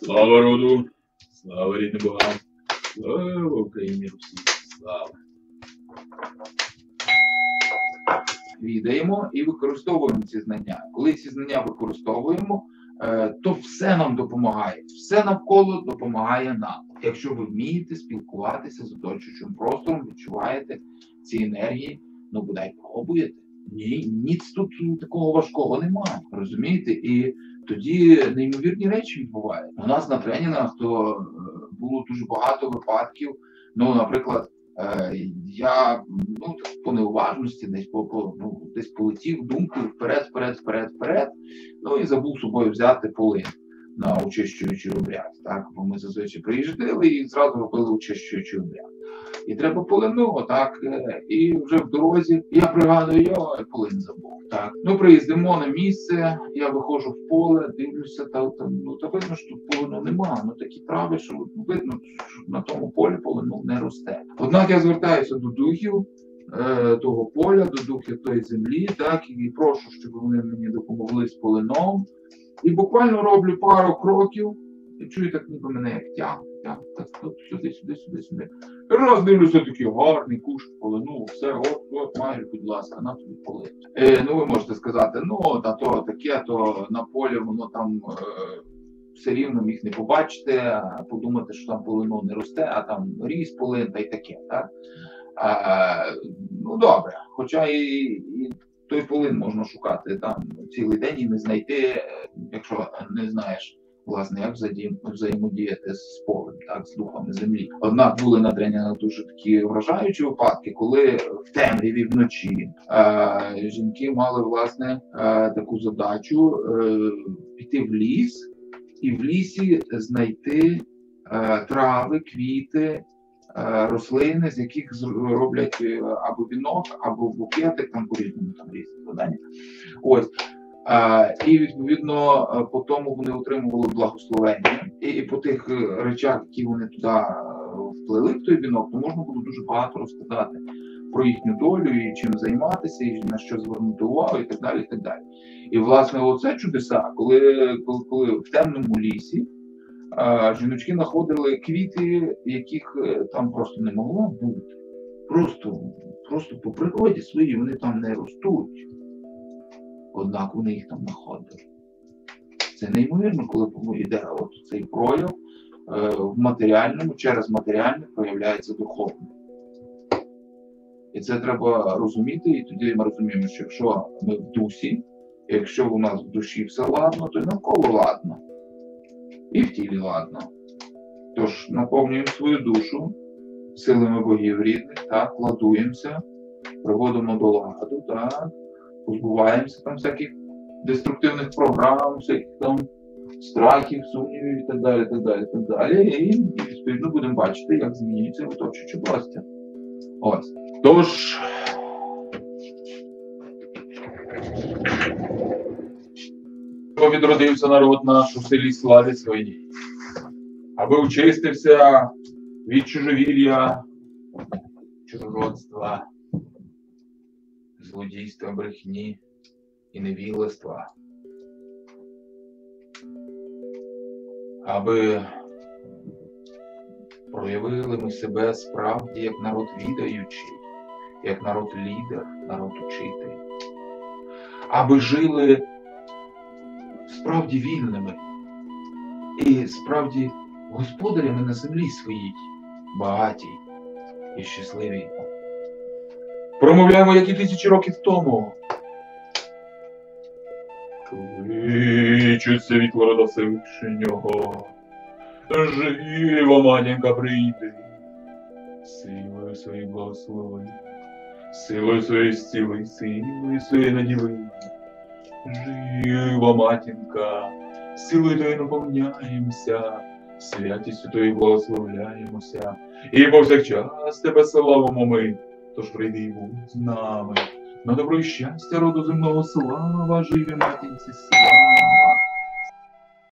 Слава роду, слава рідним богам, слава Україні Русі, слава. Відаємо і використовуємо ці знання. Коли ці знання використовуємо, то все нам допомагає. Все навколо допомагає нам. Якщо ви вмієте спілкуватися з оточуючим простором, відчуваєте ці енергії, ну бодай пробуєте. Ніц тут такого важкого немає, розумієте? І тоді неймовірні речі відбуваються. У нас на тренінгах то було дуже багато випадків. Ну, наприклад, я по неуважності десь полетів думкою вперед, ну і забув з собою взяти полин на очищуючий обряд. Так? Бо ми зазвичай приїжджали і зразу робили очищуючий обряд. І треба полину, так, і вже в дорозі я пригадую, я полин забув. Так. Ну, приїздимо на місце, я виходжу в поле, дивлюся, та видно, що тут полину немає. Ну такі трави, що видно, що на тому полі полину не росте. Однак я звертаюся до духів того поля, до духів тої землі, так, і прошу, щоб вони мені допомогли з полином. І буквально роблю пару кроків, і чую так ніби мене як тягне, сюди. Раз дивлюся, такий гарний куш полину, все, от, майже, будь ласка, на тобі полить. Ну, ви можете сказати, та то таке, то на полі воно там все рівно міг не побачити, а подумати, що там полину не росте, а там ріс полин та й таке, так? Ну, добре, хоча і той полин можна шукати там цілий день і не знайти, якщо не знаєш, власне, як взаємодіяти з полем, так, з духами землі. Однак були на тренінгах дуже такі вражаючі випадки, коли в темряві вночі жінки мали, власне, таку задачу піти в ліс і в лісі знайти трави, квіти, рослини, з яких роблять або вінок, або букетик, там по-різному, там різні завдання. Ось. І, відповідно, по тому вони отримували благословення. І по тих речах, які вони туди вплили в той вінок, то можна було дуже багато розказати про їхню долю, і чим займатися, і на що звернути увагу, і так далі, і так далі. І, власне, оце чудеса, коли в темному лісі жіночки знаходили квіти, яких там просто не могло бути. Просто по природі своїй вони там не ростуть. Однак вони їх там знаходили. Це неймовірно, коли йде цей прояв в матеріальному, через матеріальне проявляється духовне. І це треба розуміти, і тоді ми розуміємо, що якщо ми в дусі, якщо у нас в душі все ладно, то й навколо ладно. І в тілі ладно. Тож наповнюємо свою душу силами богів рідних, так, ладуємося, приводимо до ладу, так, позбуваємося там всяких деструктивних програм, всяких там страхів, сумнівів і так далі, так далі, так далі. І відповідно будемо бачити, як змінюється оточуюче простір. Ось. Тож, відродився народ наш у силі славі своїй, аби очистився від чужовір'я, чужородства, злодійства, брехні і невігластва, аби проявили ми себе справді як народ відаючий, як народ лідер, народ учитель, аби жили справді вільними і справді господарями на землі своїй, багатій і щасливій. Промовляємо, як і 1000 років тому. Кличуть світло рода Всевишнього, жива матінка прийди, силою своєї благослови, силою своєї зціли, силою своєї наділи. Жива матінка, силою Твоєю наповняємося, святістю Твоєю благословляємося, і повсякчас Тебе славимо ми. Тож прийди і будь з нами, на добро і щастя роду земного, слава живі матінці, слава.